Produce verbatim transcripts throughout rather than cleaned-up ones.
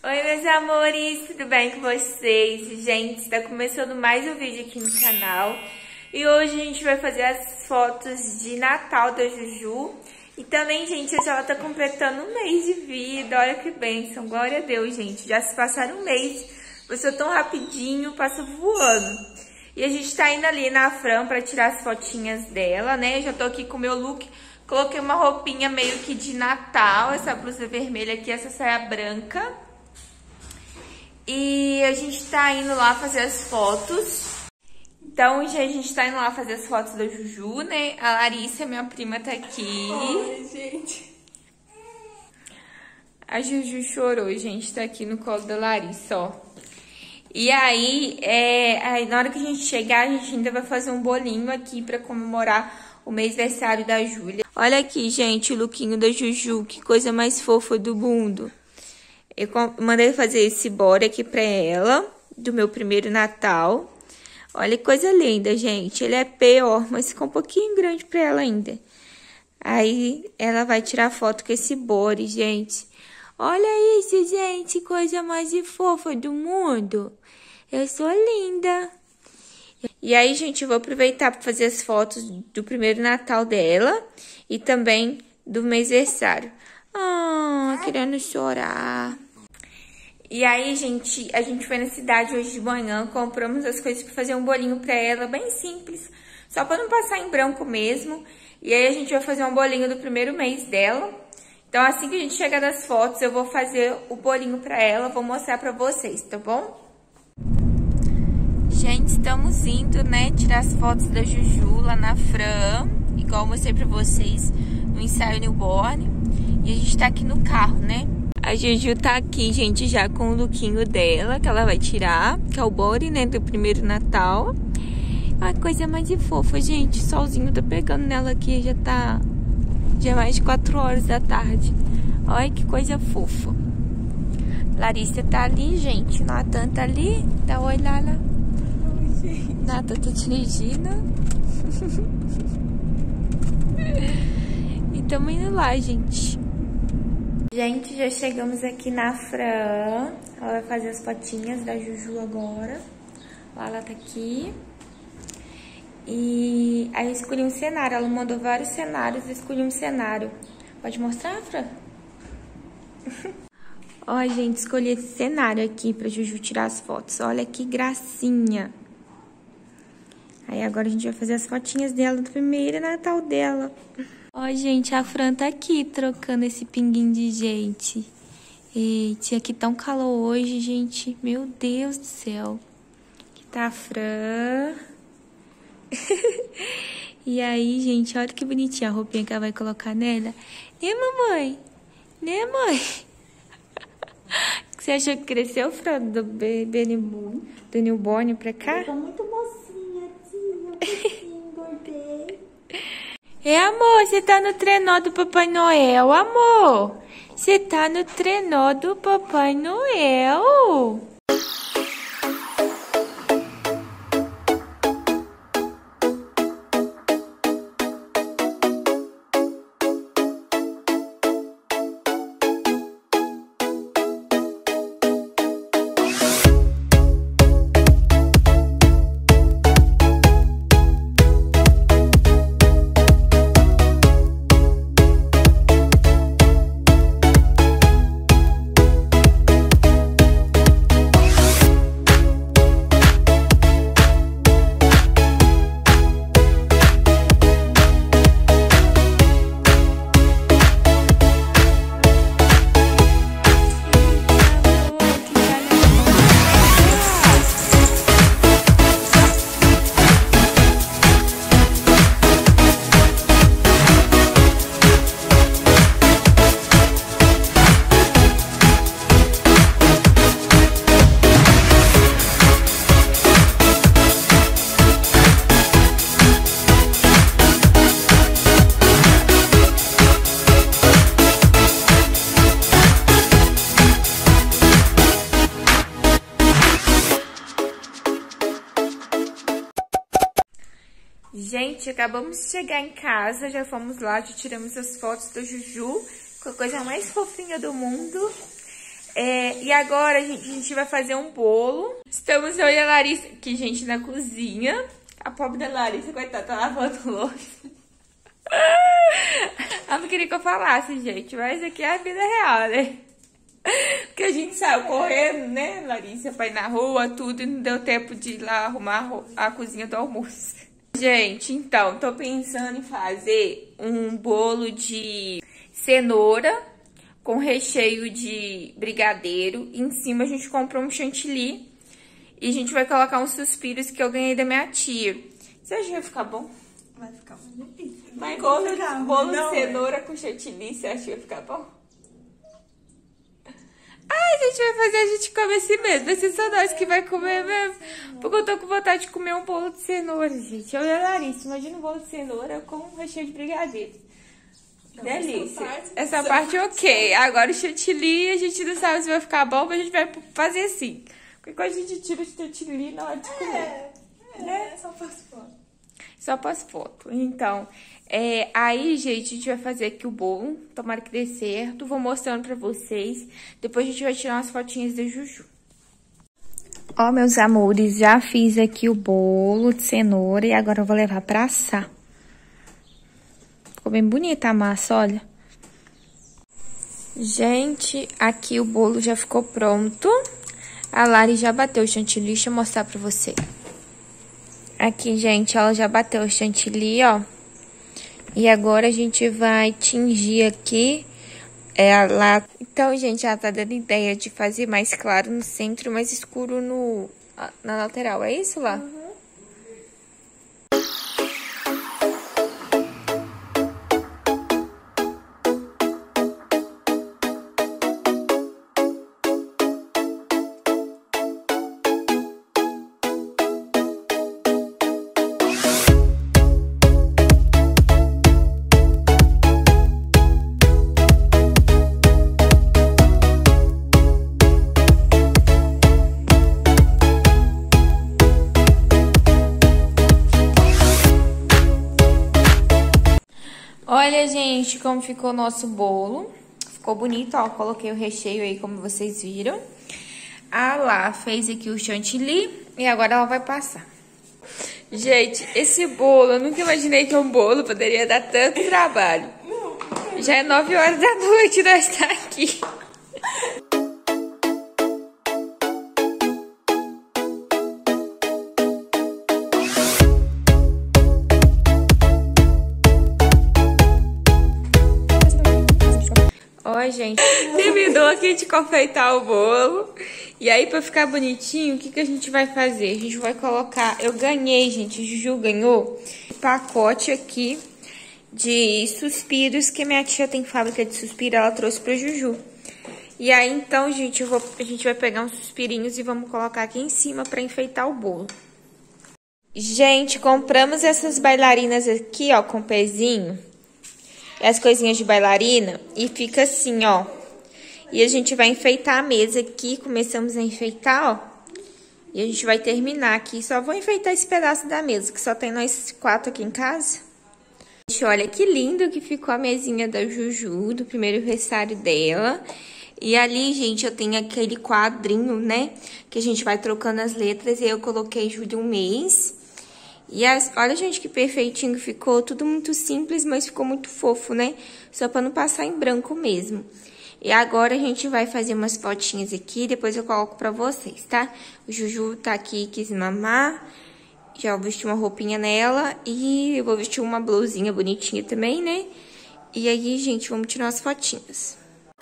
Oi, meus amores, tudo bem com vocês? Gente, está começando mais um vídeo aqui no canal. E hoje a gente vai fazer as fotos de Natal da Juju. E também, gente, hoje ela tá completando um mês de vida. Olha que bênção, glória a Deus, gente. Já se passaram um mês, passou tão rapidinho, passa voando. E a gente tá indo ali na Fran pra tirar as fotinhas dela, né? Eu já tô aqui com o meu look. Coloquei uma roupinha meio que de Natal, essa blusa vermelha aqui, essa saia branca. E a gente tá indo lá fazer as fotos. Então, hoje a gente tá indo lá fazer as fotos da Juju, né? A Larissa, minha prima, tá aqui. Oi, gente. A Juju chorou, gente, tá aqui no colo da Larissa, ó. E aí, é, aí, na hora que a gente chegar, a gente ainda vai fazer um bolinho aqui pra comemorar o mêsversário da Júlia. Olha aqui, gente, o lookinho da Juju, que coisa mais fofa do mundo. Eu mandei fazer esse body aqui pra ela, do meu primeiro Natal. Olha que coisa linda, gente. Ele é P, ó, mas ficou um pouquinho grande pra ela ainda. Aí, ela vai tirar foto com esse body, gente. Olha isso, gente, coisa mais fofa do mundo. Eu sou linda. E aí, gente, eu vou aproveitar para fazer as fotos do primeiro Natal dela e também do mêsversário. Ah, querendo chorar. E aí, gente, a gente foi na cidade hoje de manhã, compramos as coisas para fazer um bolinho para ela, bem simples, só para não passar em branco mesmo. E aí a gente vai fazer um bolinho do primeiro mês dela. Então, assim que a gente chegar das fotos, eu vou fazer o bolinho para ela, vou mostrar para vocês, tá bom? Gente, estamos indo, né, tirar as fotos da Juju lá na Fran, igual eu mostrei pra vocês no ensaio newborn. E a gente tá aqui no carro, né? A Juju tá aqui, gente, já com o lookinho dela, que ela vai tirar, que é o body, né, do primeiro Natal. Olha que coisa mais fofa, gente. O solzinho tá pegando nela aqui, já tá... já é mais de quatro horas da tarde. Olha que coisa fofa. Larissa tá ali, gente. Natan tá ali. Dá oi, Lala. Natan tá dirigindo. E tamo indo lá, gente. Gente, já chegamos aqui na Fran. Ela vai fazer as fotinhas da Juju agora. Lala tá aqui. E aí eu escolhi um cenário. Ela mandou vários cenários, eu escolhi um cenário. Pode mostrar, Fran? Ó, gente, escolhi esse cenário aqui pra Juju tirar as fotos. Olha que gracinha. Aí agora a gente vai fazer as fotinhas dela do primeiro Natal dela. Ó, gente, a Fran tá aqui trocando esse pinguinho de gente. Eita, aqui tá um calor hoje, gente. Meu Deus do céu. Aqui tá a Fran. E aí, gente, olha que bonitinha a roupinha que ela vai colocar nela. Né, mamãe? Né, mãe? Você achou que cresceu, Fran, do bebê newborn, do newborn pra cá? Eu tô muito mocinha, tia. Engordei. É, amor, você tá no trenó do Papai Noel, amor. Você tá no trenó do Papai Noel. Gente, acabamos de chegar em casa, já fomos lá, já tiramos as fotos da Juju, com a coisa mais fofinha do mundo. É, e agora a gente, a gente vai fazer um bolo. Estamos eu e a Larissa aqui, gente, na cozinha. A pobre da Larissa, coitada, tá lavando louça. Ela não queria que eu falasse, gente, mas aqui é a vida real, né? Porque a gente saiu correndo, né, Larissa? Foi na rua, tudo, e não deu tempo de ir lá arrumar a cozinha do almoço. Gente, então, tô pensando em fazer um bolo de cenoura com recheio de brigadeiro. Em cima a gente comprou um chantilly e a gente vai colocar uns suspiros que eu ganhei da minha tia. Você acha que vai ficar bom? Vai ficar uma delícia. Mas bolo, bolo de cenoura com chantilly, você acha que vai ficar bom? Ai, a gente vai fazer, a gente come assim mesmo. Vai ser só nós que vai comer mesmo. Porque eu tô com vontade de comer um bolo de cenoura, gente. Eu e a Larissa, imagina um bolo de cenoura com recheio de brigadeiro. Não, delícia. Essa parte, essa parte ok. Agora o chantilly, a gente não sabe se vai ficar bom, mas a gente vai fazer assim. Porque quando a gente tira o chantilly na hora de comer. É, é, né? Só posso foto. Só pós foto. Então, é, aí, gente, a gente vai fazer aqui o bolo. Tomara que dê certo. Vou mostrando pra vocês. Depois a gente vai tirar umas fotinhas da Juju. Ó, meus amores, já fiz aqui o bolo de cenoura e agora eu vou levar pra assar. Ficou bem bonita a massa, olha. Gente, aqui o bolo já ficou pronto. A Lari já bateu o chantilly, deixa eu mostrar pra você. Aqui, gente, ela já bateu o chantilly, ó. E agora a gente vai tingir aqui é, lá. Então, gente, ela tá dando ideia de fazer mais claro no centro, mais escuro no, na lateral. É isso, lá? Uhum. Olha, gente, como ficou o nosso bolo. Ficou bonito, ó. Coloquei o recheio aí, como vocês viram. A Lá fez aqui o chantilly e agora ela vai passar. Gente, esse bolo, eu nunca imaginei que um bolo poderia dar tanto trabalho. Já é nove horas da noite e nós estamos aqui. Ó, gente, terminou aqui de confeitar o bolo. E aí, pra ficar bonitinho, o que, que a gente vai fazer? A gente vai colocar... Eu ganhei, gente, a Juju ganhou um pacote aqui de suspiros, que minha tia tem fábrica de suspiro, ela trouxe pra Juju. E aí, então, gente, eu vou, a gente vai pegar uns suspirinhos e vamos colocar aqui em cima pra enfeitar o bolo. Gente, compramos essas bailarinas aqui, ó, com pezinho. As coisinhas de bailarina e fica assim, ó. E a gente vai enfeitar a mesa aqui, começamos a enfeitar, ó. E a gente vai terminar aqui, só vou enfeitar esse pedaço da mesa, que só tem nós quatro aqui em casa. Gente, olha que lindo que ficou a mesinha da Juju, do primeiro aniversário dela. E ali, gente, eu tenho aquele quadrinho, né, que a gente vai trocando as letras, e eu coloquei Ju de um mês. E as, olha, gente, que perfeitinho ficou. Tudo muito simples, mas ficou muito fofo, né? Só pra não passar em branco mesmo. E agora a gente vai fazer umas fotinhas aqui, depois eu coloco pra vocês, tá? O Juju tá aqui, quis mamar. Já vou vestir uma roupinha nela. E eu vou vestir uma blusinha bonitinha também, né? E aí, gente, vamos tirar as fotinhas.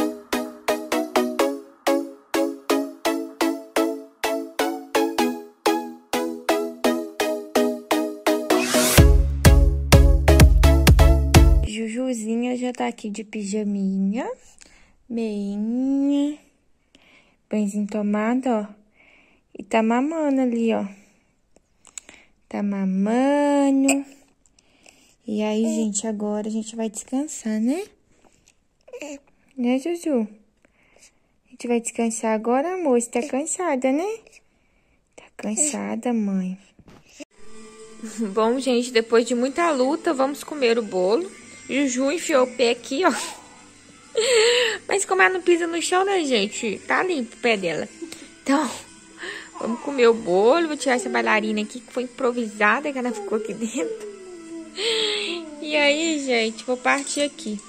Jujuzinha já tá aqui de pijaminha, meinha, banhozinho tomado, ó. E tá mamando ali, ó. Tá mamando. E aí, gente, agora a gente vai descansar, né? Né, Juju? A gente vai descansar agora, amor. Você tá cansada, né? Tá cansada, mãe. Bom, gente, depois de muita luta, vamos comer o bolo. Juju enfiou o pé aqui, ó. Mas como ela não pisa no chão, né, gente? Tá limpo o pé dela. Então, vamos comer o bolo. Vou tirar essa bailarina aqui que foi improvisada, que ela ficou aqui dentro. E aí, gente, vou partir aqui.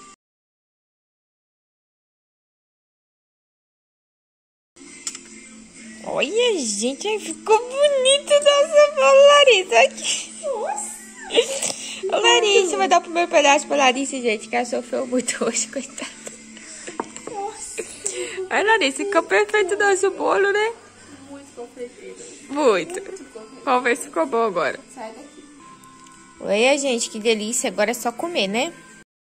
Olha, gente, ficou bonito nossa bolo, Larissa. Aqui. Nossa. Ô, Larissa, vai dar o primeiro pedaço pra Larissa, gente, que ela sofreu muito hoje, coitada. Nossa. Olha, Larissa, ficou perfeito o nosso bolo, né? Muito confeiteiro. Muito. Vamos ver se ficou bom agora. Sai daqui. Olha, gente, que delícia. Agora é só comer, né?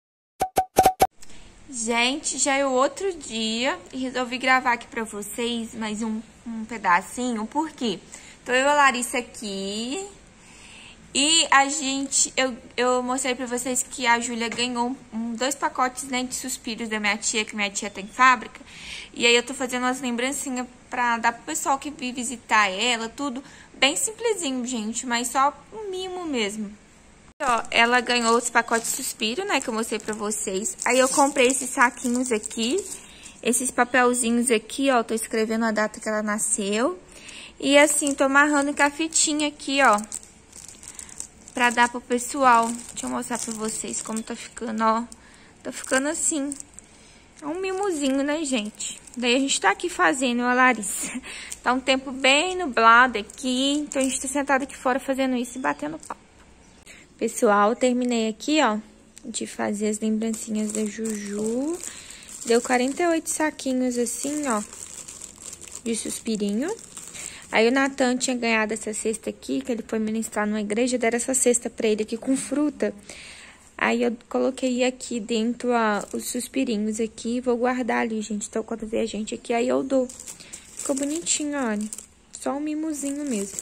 Gente, já é o outro dia e resolvi gravar aqui pra vocês mais um, um pedacinho. Por quê? Então, eu e a Larissa aqui e a gente... Eu, eu mostrei pra vocês que a Júlia ganhou um, dois pacotes, né, de suspiros da minha tia, que minha tia tem fábrica. E aí eu tô fazendo umas lembrancinhas pra dar pro pessoal que vir visitar ela, tudo bem simplesinho, gente, mas só um mimo mesmo. Ó, ela ganhou os pacotes de suspiro, né, que eu mostrei pra vocês. Aí eu comprei esses saquinhos aqui, esses papelzinhos aqui, ó, tô escrevendo a data que ela nasceu. E assim, tô amarrando com a fitinha aqui, ó, pra dar pro pessoal. Deixa eu mostrar pra vocês como tá ficando, ó. Tá ficando assim. É um mimozinho, né, gente? Daí a gente tá aqui fazendo, ó, Larissa. Tá um tempo bem nublado aqui, então a gente tá sentado aqui fora fazendo isso e batendo papo. Pessoal, terminei aqui, ó, de fazer as lembrancinhas da Juju. Deu quarenta e oito saquinhos assim, ó, de suspirinho. Aí o Natan tinha ganhado essa cesta aqui, que ele foi ministrar numa igreja, deram essa cesta pra ele aqui com fruta. Aí eu coloquei aqui dentro, ó, os suspirinhos aqui, vou guardar ali, gente. Então, quando vier a gente aqui, aí eu dou. Ficou bonitinho, olha. Só um mimozinho mesmo.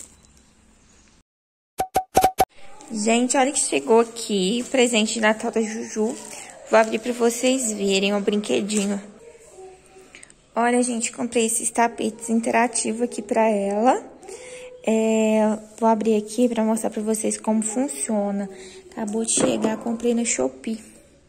Gente, olha que chegou aqui, presente de Natal da Juju. Vou abrir pra vocês verem o brinquedinho. Olha, gente, comprei esses tapetes interativos aqui pra ela. É, vou abrir aqui pra mostrar pra vocês como funciona. Acabou de chegar, comprei no Shopee.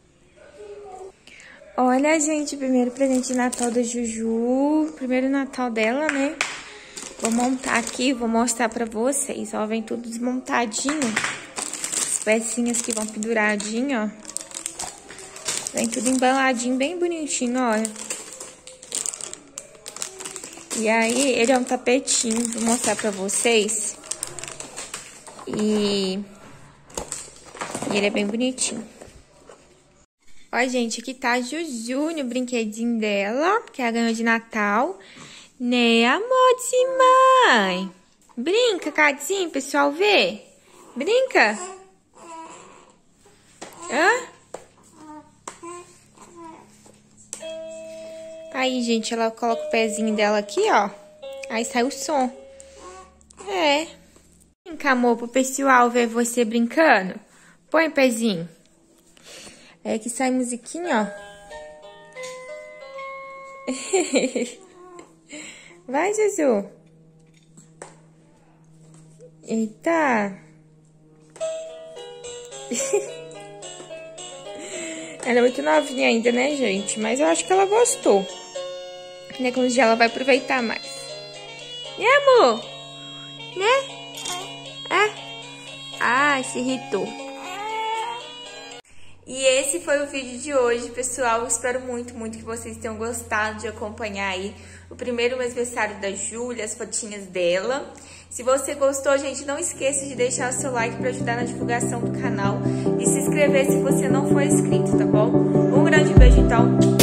Olha, gente, primeiro presente de Natal da Juju. Primeiro Natal dela, né? Vou montar aqui, vou mostrar pra vocês. Ó, vem tudo desmontadinho. Pecinhas que vão penduradinho, ó. Vem tudo embaladinho, bem bonitinho, olha. E aí, ele é um tapetinho, vou mostrar pra vocês. E, e ele é bem bonitinho. Ó, gente, aqui tá a Juju no brinquedinho dela, que ela ganhou de Natal. Né, amor de mãe? Brinca, Cadinho, pessoal ver. Brinca. Hã? Aí, gente, ela coloca o pezinho dela aqui, ó. Aí sai o som. É. Brinca, amor, pro pessoal ver você brincando. Põe o pezinho. É que sai musiquinha, ó. Vai, Juju. Eita. Ela é muito novinha ainda, né, gente? Mas eu acho que ela gostou. Né? Com os dias ela vai aproveitar mais. Né, amor? Né? É? Ah, se irritou. E esse foi o vídeo de hoje, pessoal. Eu espero muito, muito que vocês tenham gostado de acompanhar aí o primeiro aniversário da Júlia, as fotinhas dela. Se você gostou, gente, não esqueça de deixar o seu like para ajudar na divulgação do canal e se inscrever se você não for inscrito, tá bom? Um grande beijo, então.